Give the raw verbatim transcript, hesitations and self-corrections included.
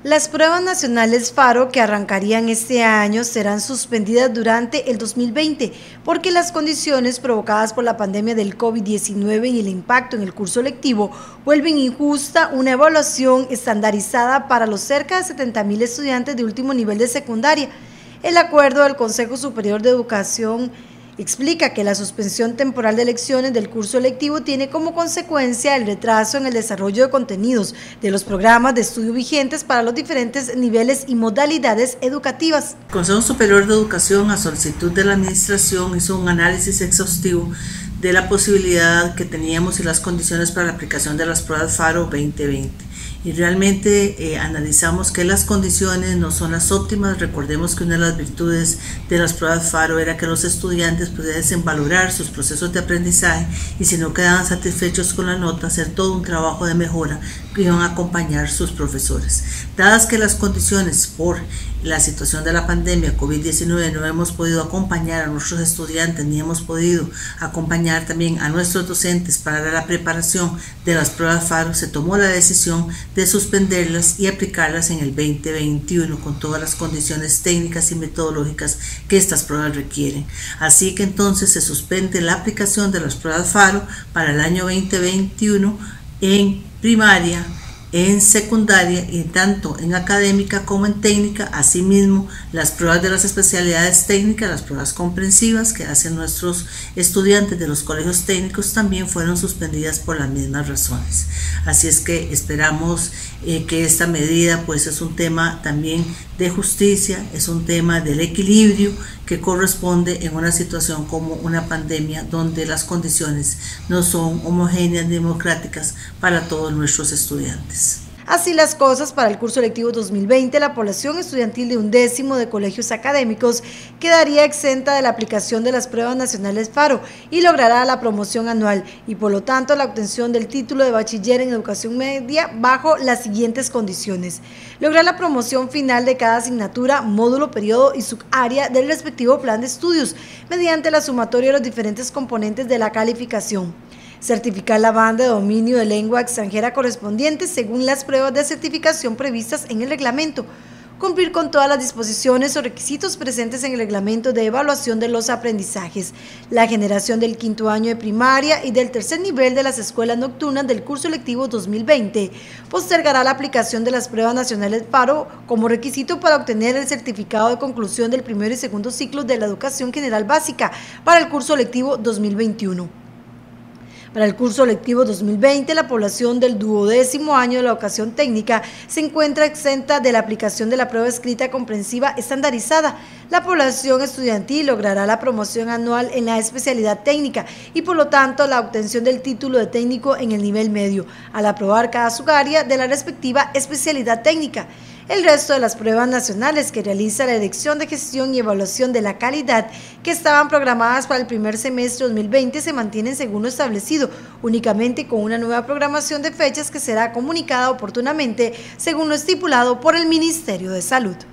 Las pruebas nacionales FARO que arrancarían este año serán suspendidas durante el dos mil veinte porque las condiciones provocadas por la pandemia del COVID diecinueve y el impacto en el curso lectivo vuelven injusta una evaluación estandarizada para los cerca de setenta mil estudiantes de último nivel de secundaria. El acuerdo del Consejo Superior de Educación explica que la suspensión temporal de lecciones del curso lectivo tiene como consecuencia el retraso en el desarrollo de contenidos de los programas de estudio vigentes para los diferentes niveles y modalidades educativas. El Consejo Superior de Educación, a solicitud de la Administración, hizo un análisis exhaustivo de la posibilidad que teníamos y las condiciones para la aplicación de las pruebas FARO veinte veinte. Y realmente eh, analizamos que las condiciones no son las óptimas. Recordemos que una de las virtudes de las pruebas FARO era que los estudiantes pudiesen valorar sus procesos de aprendizaje y si no quedaban satisfechos con la nota, hacer todo un trabajo de mejora que iban a acompañar sus profesores. Dadas que las condiciones por la situación de la pandemia COVID diecinueve no hemos podido acompañar a nuestros estudiantes ni hemos podido acompañar también a nuestros docentes para la preparación de las pruebas FARO, se tomó la decisión de suspenderlas y aplicarlas en el veinte veintiuno con todas las condiciones técnicas y metodológicas que estas pruebas requieren. Así que entonces se suspende la aplicación de las pruebas FARO para el año veinte veintiuno en primaria, en secundaria y tanto en académica como en técnica. Asimismo, las pruebas de las especialidades técnicas, las pruebas comprensivas que hacen nuestros estudiantes de los colegios técnicos también fueron suspendidas por las mismas razones. Así es que esperamos eh, que esta medida pues es un tema también de justicia, es un tema del equilibrio que corresponde en una situación como una pandemia donde las condiciones no son homogéneas ni democráticas para todos nuestros estudiantes. Así las cosas, para el curso lectivo dos mil veinte, la población estudiantil de un décimo de colegios académicos quedaría exenta de la aplicación de las pruebas nacionales FARO y logrará la promoción anual y por lo tanto la obtención del título de bachiller en educación media bajo las siguientes condiciones: lograr la promoción final de cada asignatura, módulo, periodo y subárea del respectivo plan de estudios mediante la sumatoria de los diferentes componentes de la calificación. Certificar la banda de dominio de lengua extranjera correspondiente según las pruebas de certificación previstas en el reglamento. Cumplir con todas las disposiciones o requisitos presentes en el reglamento de evaluación de los aprendizajes. La generación del quinto año de primaria y del tercer nivel de las escuelas nocturnas del curso lectivo dos mil veinte postergará la aplicación de las pruebas nacionales FARO como requisito para obtener el certificado de conclusión del primer y segundo ciclo de la educación general básica para el curso lectivo dos mil veintiuno. Para el curso lectivo dos mil veinte, la población del duodécimo año de la educación técnica se encuentra exenta de la aplicación de la prueba escrita comprensiva estandarizada. La población estudiantil logrará la promoción anual en la especialidad técnica y por lo tanto la obtención del título de técnico en el nivel medio, al aprobar cada subárea de la respectiva especialidad técnica. El resto de las pruebas nacionales que realiza la Dirección de Gestión y Evaluación de la Calidad, que estaban programadas para el primer semestre dos mil veinte, se mantienen según lo establecido, únicamente con una nueva programación de fechas que será comunicada oportunamente según lo estipulado por el Ministerio de Salud.